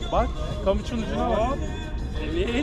Bak kamışın ucuna bak. Evet.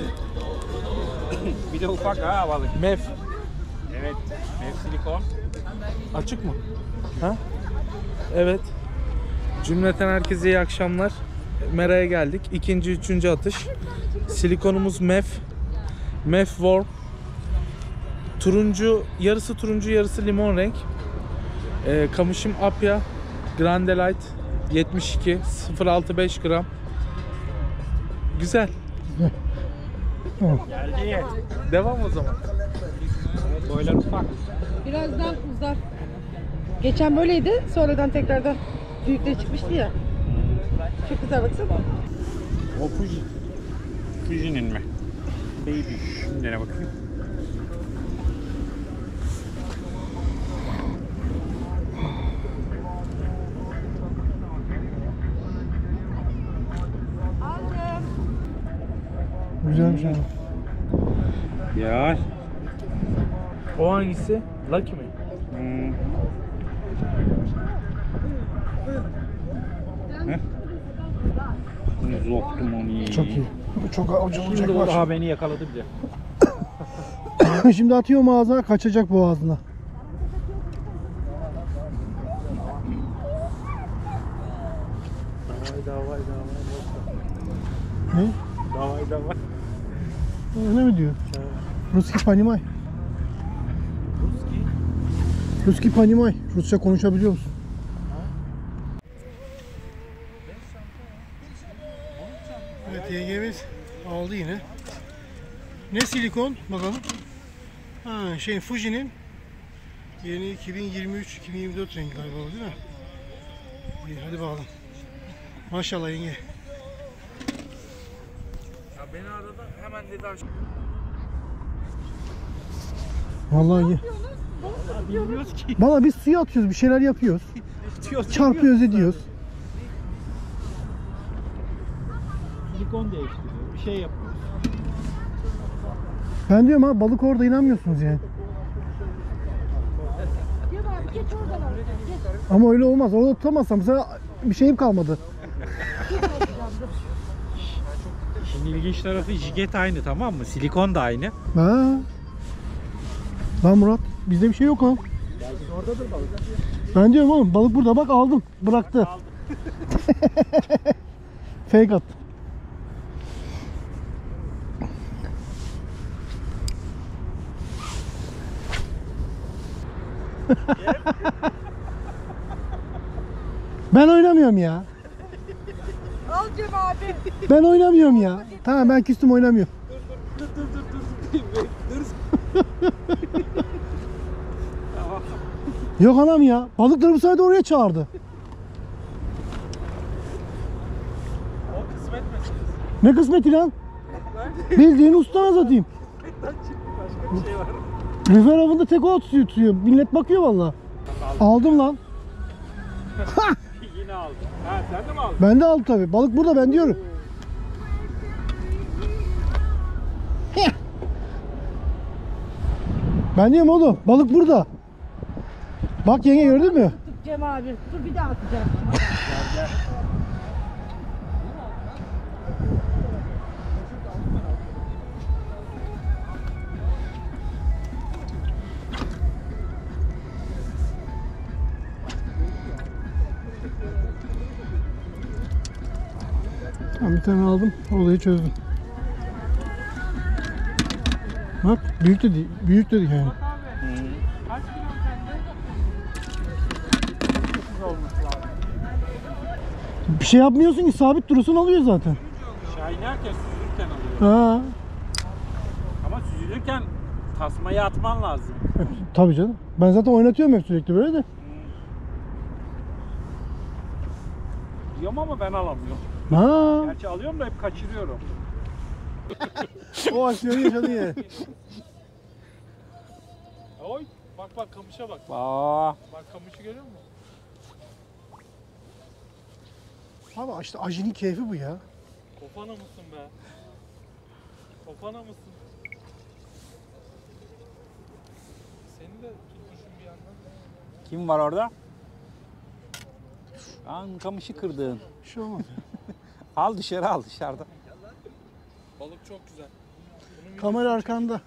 Bir de ufak ha balık. Mef. Evet. Mef silikon. Açık mı? Ha? Evet. Cümleten herkese iyi akşamlar. Mera'ya geldik. İkinci, üçüncü atış. Silikonumuz Mef. Mef Warm. Turuncu, yarısı limon renk. Kamışım Apya Grande Light 72 0.65 gram. Güzel. Geldi. Devam o zaman. Evet, boylar ufak. Birazdan uzar. Geçen böyleydi, sonradan tekrardan büyükleri çıkmıştı ya. Çok güzel baksana. O Fuji. Fuji'nin mi? Baby. Şimdi ne bakayım. Güzelmiş abi. Ya. O hangisi? Lucky mi? Zoktum onu iyi. Çok iyi. Çok avucu olacak Şimdi o var. daha beni yakaladı bile. Şimdi atıyorum ağzına, kaçacak boğazına. Davay. Ne? Davay. Öyle mi diyor? Ruski Panimay. Ruski Panimay. Rusça konuşabiliyor musun? Evet, yengemiz aldı yine. Ne silikon? Bakalım. Ha, Fuji'nin yeni 2023-2024 rengi galiba, değil mi? İyi, hadi bakalım. Maşallah yenge. Ya beni aradı hemen dedi aşağı. Vallahi iyi. Bilmiyoruz ki. Valla biz suya atıyoruz, bir şeyler yapıyoruz. Çarpıyoruz, ediyoruz. Silikon değiştiriyor. Bir şey yapıyor. Ben diyorum ha, balık orada, inanmıyorsunuz yani. Ama öyle olmaz. Orada tutamazsam mesela bir şeyim kalmadı. Şimdi ilginç tarafı jiget aynı, tamam mı? Silikon da aynı. Ha. Lan Murat, bizde bir şey yok ha. Oradadır balık. Ben diyorum oğlum, balık burada, bak aldım, bıraktı. Fake attım. Ben oynamıyorum ya. Al Cem abi. Ben oynamıyorum ya. Tamam, ben küstüm, oynamıyorum. Yok anam ya. Balıkları bu sefer de oraya çağırdı. O kısmet meselesi. Ne kısmeti lan? Bildiğin ustana satayım. Başka bir şey var. Lüfer avında tek o tutuyor. Millet bakıyor valla. Aldım lan. Yine aldım. Ha, sen de mi aldın? Ben de aldım tabi. Balık burada, ben diyorum. Ben diyorum oğlum, balık burada. Bak yenge, gördün mü? Cem abi. Dur bir daha atacağım. Tamam, bir tane aldım. Olayı çözdüm. Bak, büyük de değil. Büyük de değil yani. Kaç kilo sende? 8 olması lazım. Bir şey yapmıyorsun ki, sabit durursun, alıyor zaten. Şahinerken süzülürken alıyor. Ha. Ama süzülürken tasmayı atman lazım. Tabii canım. Ben zaten oynatıyorum hep sürekli böyle de. Diyorum ama ben alamıyorum. Ha. Gerçi alıyorum da hep kaçırıyorum. O aksiyonu yaşadı ya. Oy. Bak kamışa bak. Aa, Bak kamışı görüyor musun? Abi işte ajinin keyfi bu ya. Kofana mısın be? Kofana mısın? Seni de tutmuşum bir yandan. kim var orada? An kamışı kırdın. Bir şey olmaz Al dışarı, al dışarıda. Balık çok güzel. Bunun Kamera arkanda.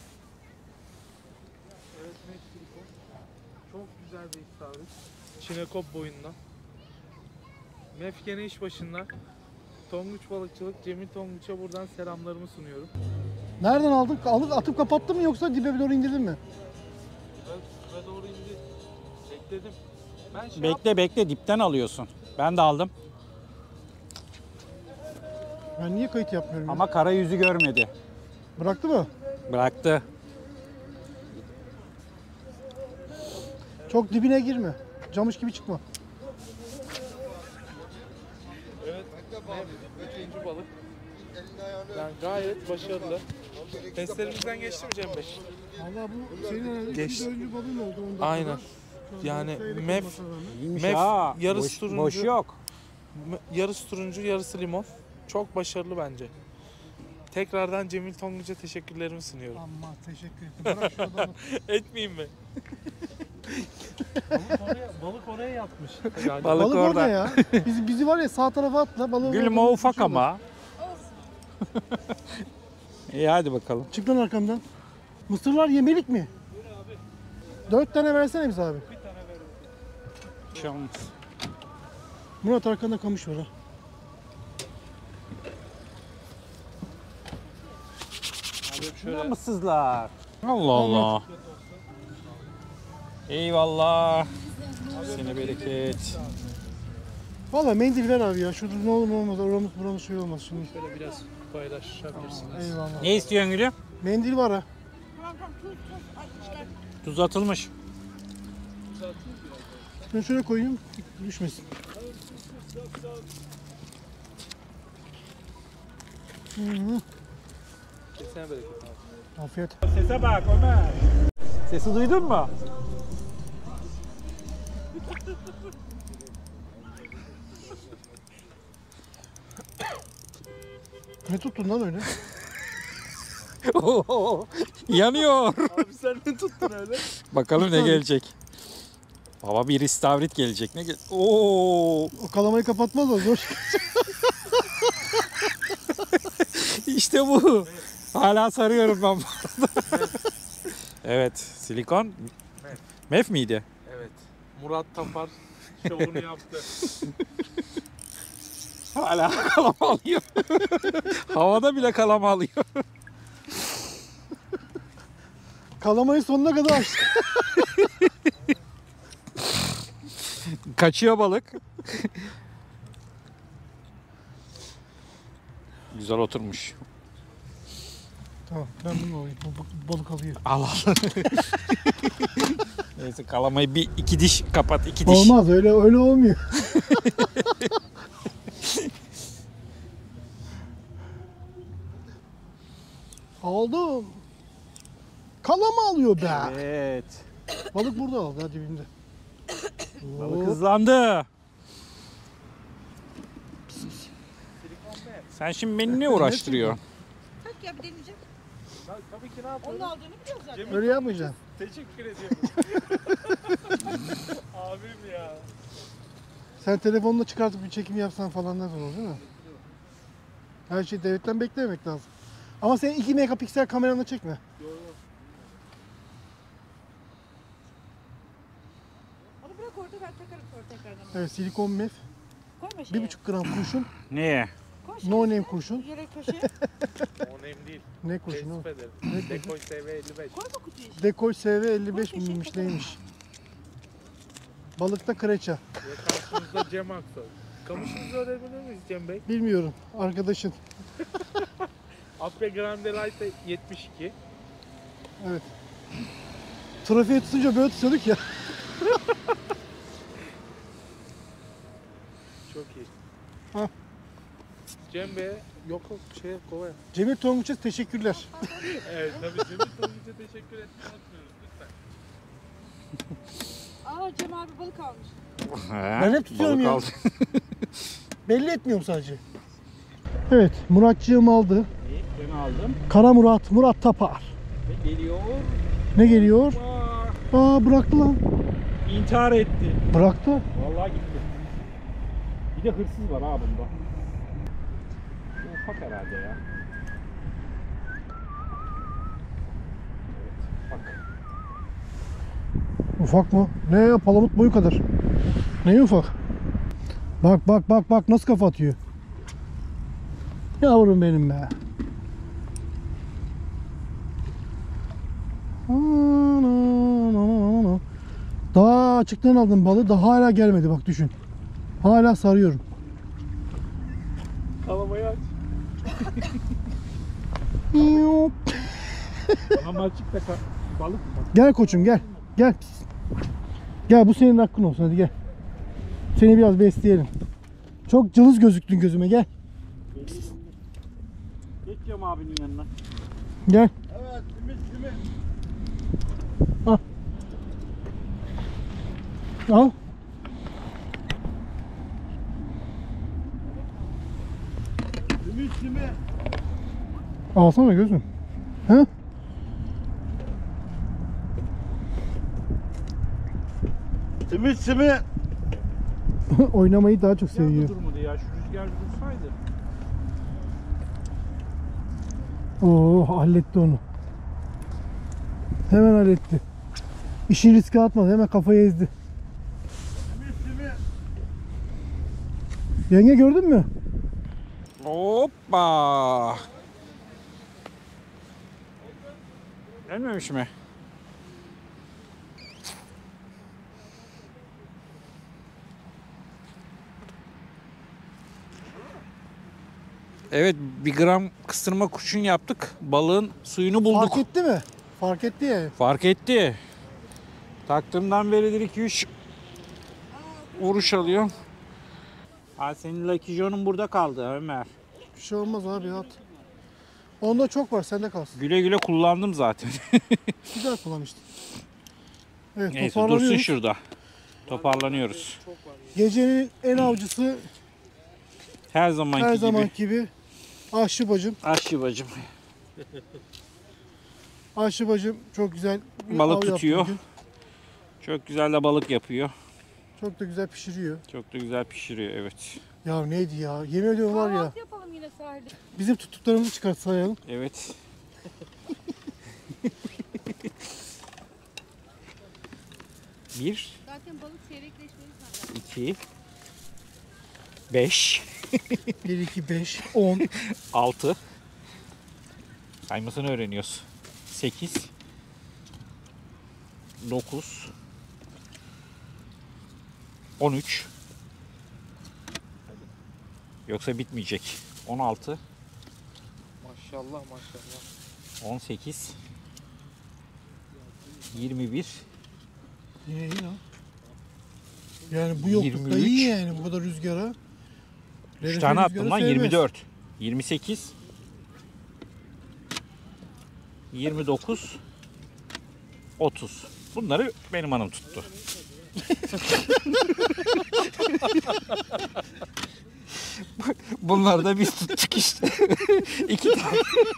Evet, Meksiko. Çok güzel bir istavrit. Çinekop boyunda. Mef gene iş başında. Tonguç Balıkçılık Cemil Tonguç'a buradan selamlarımı sunuyorum. Nereden aldın? Alıp atıp kapattın mı yoksa dibe doğru indirdin mi? Ve doğru indi. Bekledim. Ben şey Bekle bekle, dipten alıyorsun. Ben de aldım. Ben niye kayıt yapmıyorum ya? Ama kara yüzü görmedi. Bıraktı mı? Bıraktı. Çok dibine girme. Camış gibi çıkma. Evet. İkinci balık. Yani gayet başarılı. Testlerimizden geçti mi Cem Bey? Valla bu senin herhalde Geçti. ikinci balığın oldu. 10 dakikada. Aynen. Şu an Yani seyrek mef- olmasına rağmen. İyiymiş Mef, ha. yarısı turuncu. Boş yok. Yarısı turuncu, yarısı limon. Çok başarılı bence. Tekrardan Cemil Tonguç'a teşekkürlerimi sunuyorum. Amma teşekkür ederim. Bırak şu adamı. Etmeyeyim mi? balık oraya yatmış. Balık Balık orada orada. ya. Bizi var ya sağ tarafa atla. Balığı Gülüm o ufak ama. İyi hadi bakalım. Çık lan arkamdan. Mısırlar yemelik mi? 4 tane versene bize abi. Şans. Murat arkanda kamış var ha. Şuna mısızlar? Allah Allah. Eyvallah. Seni bereket. Valla mendil ver abi ya. Şurada ne olur ne olmaz. Oramız buramız şey olmaz şimdi. Şöyle biraz paylaşabilirsiniz. Eyvallah. Ne istiyorsun gülüm? Mendil var ha. Tuz atılmış. Ben şöyle koyayım. Düşmesin. Hı hı. Kesene bereket abi. Afiyet. Sese bak Ömer. Sesi duydun mu? Ne tuttun lan öyle? Yanıyor. Abi sen ne tuttun öyle? Bakalım ne gelecek. Baba bir istavrit gelecek. Ne Oo! O kalamayı kapatmaz o zor. İşte bu. Hala sarıyorum ben bu arada. Evet, silikon. Mef. Mef miydi? Evet. Murat Tapar şovunu yaptı. Hala kalama alıyor. Havada bile kalama alıyor. Kalamayı sonuna kadar açtı. Kaçıyor balık. Güzel oturmuş. Tamam ben bunu alayım. Bu balık alıyor. Al al. Neyse kalamayı bir iki diş kapat, iki diş. Olmaz öyle olmuyor. Aldım. Kalama alıyor be. Evet. Balık burada aldı ha dibinde. Balık Oo. hızlandı. Sen şimdi beni ne uğraştırıyor? Tak ya bir deneyeceğim. Tabii ki ne yapalım? Onun aldığını biliyoruz zaten. Öyle yapmayacaksın. Teşekkür ediyorum. Abim ya. Sen telefonla çıkartıp bir çekim yapsan falan ne olur değil mi? Her şeyi devletten beklememek lazım. Ama sen 2 megapiksel kameranla çekme. Onu bırak orada ben takarım sonra tekrardan. Evet silikon mef. Koyma şeye. 1,5 gram kurşun. Niye? Koy şeye. No name kurşun. Yere köşeye. O önemli değil. Ne kurşun o? Teessüf ederim. Dekoy SV 55. Koyma kutuyu işte. Dekoy SV 55 Koy, miymiş teşekkür neymiş? Balıkta kreça. Ve karşımızda Cem Aksoy. Kamışınızı öğrenebilir miyiz Cem Bey? Bilmiyorum. Arkadaşın. Apre Grande Light 72. Evet. Trafiğe tutunca böyle tutuyorduk ya. Çok iyi. Ha. Cem Bey yok şey kovaya. Cemil Tonguç'a teşekkürler. Evet tabii Cemil Tonguç'a teşekkür etmeyi unutmuyoruz lütfen. Aa Cem abi balık almış. Ben hep tutuyorum Balık ya. aldı. Belli etmiyorum sadece. Evet Muratcığım aldı. Ben aldım. Kara Murat, Murat Tapar. Ve geliyor. Ne geliyor? Aa bıraktı lan. İntihar etti. Bıraktı. Vallahi gitti. Bir de hırsız var ha bunda. ufak herhalde ya. Evet, ufak. Ufak mı? Ne ya, palamut boyu kadar. Ne ufak? Bak bak bak bak nasıl kafa atıyor. Yavrum benim be. Daha açıktan aldım balığı da hala gelmedi, bak düşün. Hala sarıyorum. Kalamayı aç. Ama açık da balık mı? Gel koçum gel. Gel. Gel, bu senin hakkın olsun, hadi gel. Seni biraz besleyelim. Çok cılız gözüktün gözüme, gel. Geçeceğim abinin yanına. Gel. Evet, Ümit. Al. Al. Ümit. Alsana gözüm. He? Ümit. Oynamayı daha çok seviyor. Durmadı ya, şu rüzgar dursaydı. Oo, halletti onu. Hemen halletti. İşin riske atmadı, hemen kafayı ezdi. Yenge gördün mü? Hoppa. Gelmemiş mi? Evet, 1 gram kıstırma kurşun yaptık. Balığın suyunu bulduk. Fark etti mi? Fark etti ya. Fark etti. Taktığımdan beridir 2-3 vuruş alıyor. Ha, senin Lucky John'un burada kaldı Ömer. Bir şey olmaz abi, at. Onda çok var, sende kalsın. Güle güle kullandım zaten. Güzel kullan işte. Evet, Neyse, dursun toparlanıyoruz. şurada. Toparlanıyoruz. Gecenin en avcısı Her zamanki her gibi. zaman gibi Aşçı bacım. Aşçı bacım. Aşçı bacım çok güzel bir Balık av yaptı tutuyor. bugün. Çok güzel de balık yapıyor. Çok da güzel pişiriyor. Çok da güzel pişiriyor, evet. Ya neydi ya? Yemin ediyorum var ya. Kahvaltı yapalım yine sahilde. Bizim tuttuklarımızı çıkartsayalım. Evet. Bir, Zaten balık seyrekleşmeli zaten. 2, 5, 1, 2, 5, 10. 6. Saymasını öğreniyoruz. 8, 9, 13. Yoksa bitmeyecek. 16, Maşallah maşallah. 18, 21, Yine iyi ya. Yani bu yoklukta 23. iyi yani, bu kadar rüzgara. 3 tane attım lan, 24, 28, 29, 30. Bunları benim hanım tuttu. Bunları da biz tuttuk işte. 2 tane.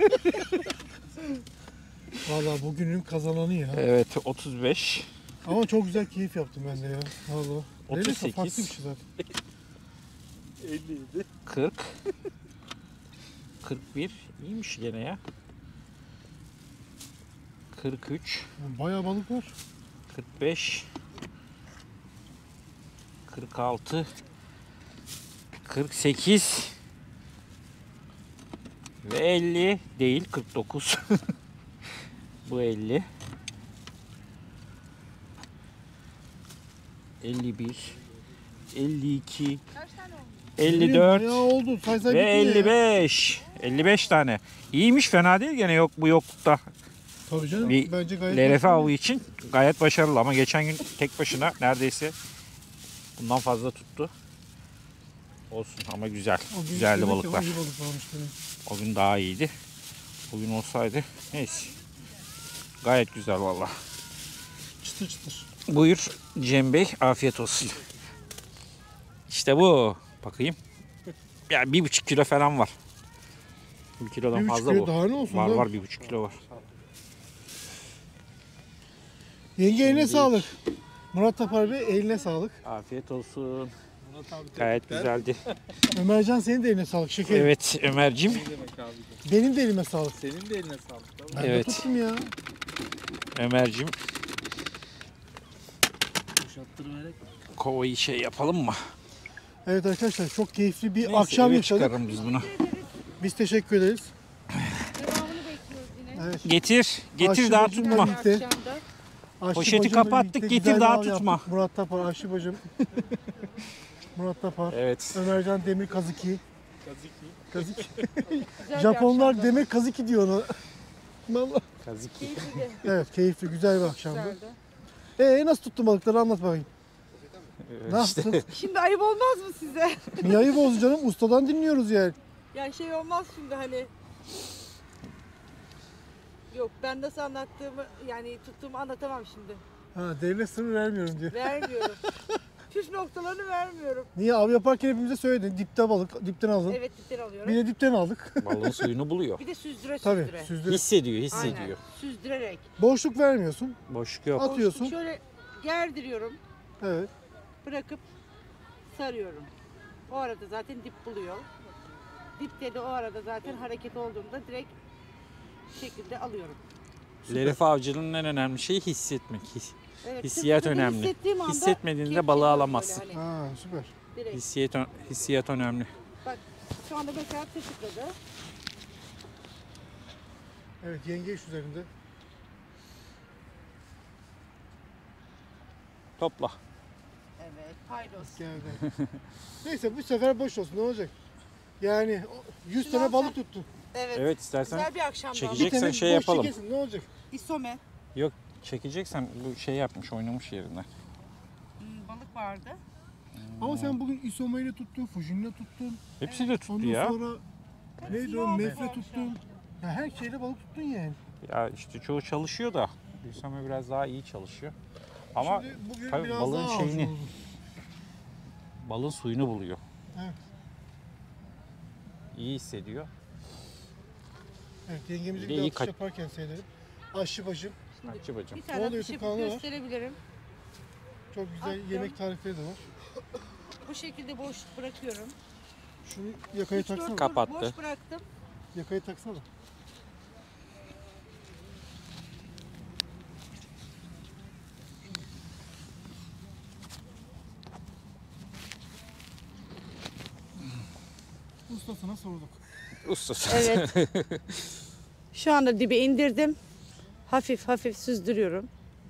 Valla bugünün kazananı ya. Evet, 35, Ama çok güzel keyif yaptım ben de ya. Valla. 38. Farklı bir şey zaten. 57. 40, 41. İyiymiş gene ya. 43, Bayağı balık var. 45, 46, 48 ve 50 değil, 49. Bu 50. 51, 52, Kaç tane oldu? 54 Bayağı oldu. Say say ve bitmiyor ya. 55. 55 tane. İyiymiş, fena değil gene, yok bu yoklukta. Tabii canım. Bir Bence gayet LRF başarılı. avı için gayet başarılı ama geçen gün tek başına neredeyse bundan fazla tuttu. Olsun ama güzel. O gün Güzeldi demek ki balıklar. iyi balık varmış demek. O gün daha iyiydi. Bugün olsaydı neyse. Gayet güzel valla. Çıtır çıtır. Buyur Cem Bey, afiyet olsun. İşte bu. Bakayım. Ya 1,5 kilo falan var. 1 kilodan 1,5 fazla kilo bu. daha ne olsun Var da? var, 1,5 kilo var. Yenge eline sağlık. Murat Tapar Bey eline sağlık. Afiyet olsun. Murat abi Gayet tebrikler. güzeldi. Ömercan senin de eline sağlık şekerim. Evet Ömer'cim. Ne demek abi? Benim de elime sağlık. Senin de eline sağlık. Tamam. Ben de Evet. tuttum ya. Ömer'cim Boşalttırıverek. kovayı şey yapalım mı? Evet arkadaşlar çok keyifli bir Neyse, akşam eve yaşadık. çıkarırım biz bunu. Biz teşekkür ederiz. Devamını bekliyoruz yine. Evet. Getir daha Aşçı tutma. bacımla birlikte- Akşamda. Aşçı Poşeti bacımla kapattık, birlikte getir güzel daha bir av tutma. yaptık. Murat Tapar, aşçı bacım. Murat Tapar, Evet. Ömercan Demir Kaziki. Kaziki. Kaziki. Güzel bir Japonlar akşamdı. Demir Kaziki diyor ona. Vallahi. Kaziki. Keyifliydi. Evet keyifli güzel bir akşamdı. Güzeldi. Nasıl tuttun balıkları anlat bakayım. Ne İşte yaptın? Şimdi ayıp olmaz mı size? Niye ayıp olsun canım? Ustadan dinliyoruz yani. Yani şey olmaz şimdi hani. Yok ben nasıl anlattığımı yani tuttuğumu anlatamam şimdi. Ha, devlet sırrı vermiyorum diyor. Vermiyorum. Püf noktalarını vermiyorum. Niye av yaparken hepimize söyledin. Dipte balık, dipten alın. Evet dipten alıyorum. Bir de dipten aldık. balığın suyunu buluyor. Bir de süzdüre Tabii süzdüre. süzdür. Hissediyor. Aynen. Süzdürerek. Boşluk vermiyorsun. Boşluk yok. Atıyorsun. Şöyle gerdiriyorum. Evet. Bırakıp sarıyorum. O arada zaten dip buluyor. Dipte de o arada zaten hareket olduğunda direkt şekilde alıyorum. Lerif avcılığının en önemli şeyi hissetmek. Evet, Hissiyat tıpkı önemli. hissettiğim anda Hissetmediğinde kepçe balığı alıyorum alamazsın. böyle hani, Ha süper. direkt. Hissiyat önemli. Bak şu anda mesela tıkladı. Evet yengeç üzerinde. Topla. Evet, paydos. Geldi. Neyse bu sefer boş olsun ne olacak? Yani 100 tane balık tuttun. Evet. Evet istersen Güzel bir akşamdı. çekecek. Bir tane Çekeceksen şey boş yapalım. çekesin, ne olacak? İsome. Yok çekeceksen bu şey yapmış oynamış yerine. Balık vardı. Ama sen bugün isomayla tuttun, fujinle tuttun. Hepsi de tuttu Ondan ya. sonra neydi o Hepsi mefle oldu. tuttun. Ya her şeyle balık tuttun yani. Ya işte çoğu çalışıyor da. Gülseme biraz daha iyi çalışıyor. Ama Şimdi bugün tabii biraz balığın daha şeyini- avcı oldun. balığın suyunu buluyor. Evet. İyi hissediyor. Evet yengemizi Bir bir de de iyi atış kaç- yaparken seyredelim. Aşçı bacım. Akçı bacım. Bir Ne tane oluyor, atış yapıp kanlı var? gösterebilirim. Çok güzel Attım. yemek tarifleri de var. Bu şekilde boş bırakıyorum. Şunu yakaya 3-4 taksana. tur Kapattı. boş bıraktım. Yakaya taksana. Ustasına sorduk. Ustası. Evet. Şu anda dibe indirdim. Hafif hafif süzdürüyorum.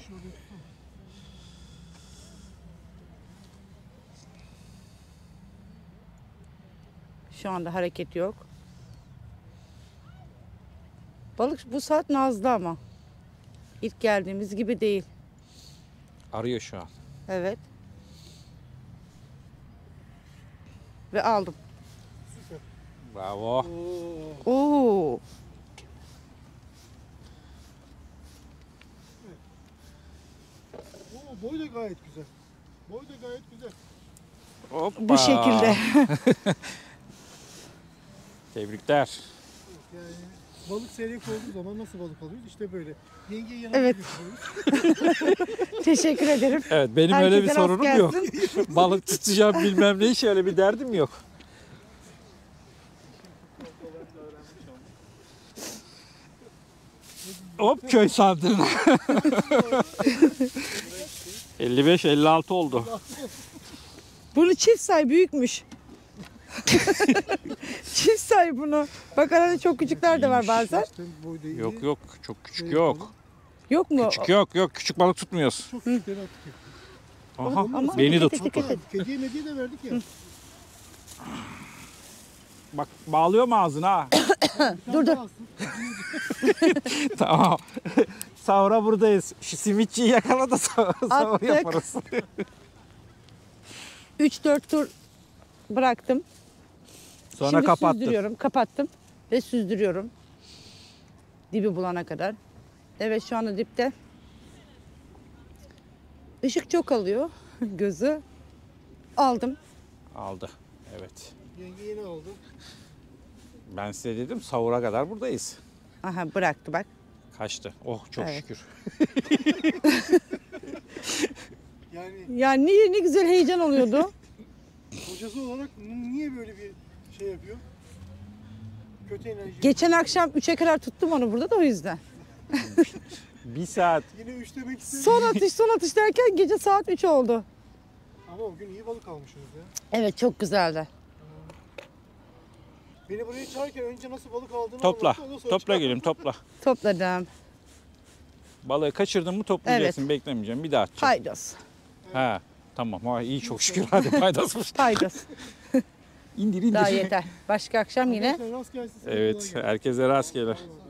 Şu anda hareket yok. Balık bu saat nazlı ama. İlk geldiğimiz gibi değil. Arıyor şu an. Evet. Ve aldım. Bravo. Oo. Oo. Oo, boy da gayet güzel. Boy da gayet güzel. Hoppa. Bu şekilde. Tebrikler. Yani balık seyrek olduğu zaman nasıl balık alıyoruz? İşte böyle. Yengeyi yanına Evet. götürüyoruz. Teşekkür ederim. Evet benim öyle bir Herkese rast sorunum yok. gelsin. Balık tutacağım bilmem ne hiç öyle bir derdim yok. Hop köy sandığına. 55-56 oldu. Bunu çift say büyükmüş. Çift say bunu. Bak arada çok küçükler de var bazen. İşte boy da iyi. Yok yok çok küçük yok. Yok mu? Küçük yok küçük balık tutmuyoruz. Çok küçükleri attık hep. Aha Ama beni de dikkat et, tuttu. dikkat et. Kediye mediye de verdik ya. Bak bağlıyorum ağzına ha. Dur, dur. Tamam. Sahura buradayız. Şu simitçiyi yakala da sahur Attık. yaparız. 3-4 tur bıraktım. Sonra Şimdi kapattım. süzdürüyorum. Kapattım ve süzdürüyorum. Dibi bulana kadar. Evet şu anda dipte. Işık çok alıyor gözü. Aldım. Aldı. Evet. Yenge yeni aldı. Ben size dedim sahura kadar buradayız. Aha bıraktı bak. Kaçtı. Oh çok Evet. şükür. Yani Ya ne güzel heyecan oluyordu. hocası olarak niye böyle bir şey yapıyor? Kötü enerji. Geçen akşam 3'e kadar tuttum onu burada da o yüzden. 1 saat. Yine 3 demek istedim. Son atış derken gece saat 3 oldu. Ama o gün iyi balık almışsınız ya. Evet çok güzeldi. Beni buraya çağırırken önce nasıl balık aldığını Topla. anlattı, ondan sonra Topla çıkarttı. gelin topla. Topladım. Balığı kaçırdın mı toplayacaksın. Beklemeyeceğim. Bir daha atacaksın. Paydos. Ha, tamam. Ha, iyi çok şükür. Hadi faydasmış. Paydos. İndir indir. Daha yeter. Başka akşam yine Arkadaşlar rast gelsin, size kolay Evet. gelsin. Herkese rast gelir.